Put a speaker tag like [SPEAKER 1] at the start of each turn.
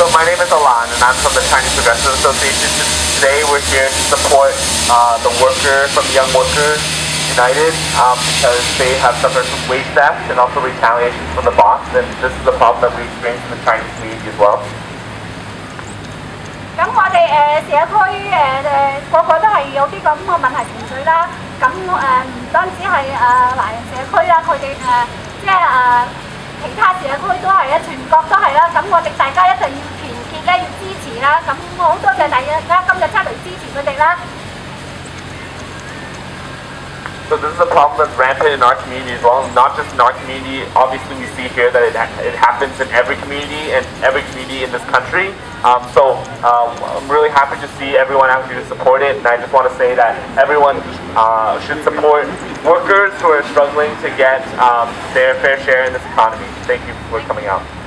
[SPEAKER 1] So my name is Alan, and I'm from the Chinese Progressive Association. Today we're here to support the worker from Young Workers United because they have suffered from wage theft and also retaliation from the boss, and this is a problem that we experience in the Chinese community as well.
[SPEAKER 2] 咁我哋社區個個都係有啲咁嘅問題情緒啦。咁唔單止係華人社區啦，佢哋即係其他社區都係全國都係啦。咁我哋大家一定要團結咧，要支持啦。咁我好多謝大家今日出嚟支持佢哋啦。
[SPEAKER 1] So this is a problem that's rampant in our community as well, not just in our community. Obviously we see here that it happens in every community and every community in this country. I'm really happy to see everyone out here to support it, and I just want to say that everyone should support workers who are struggling to get their fair share in this economy. Thank you for coming out.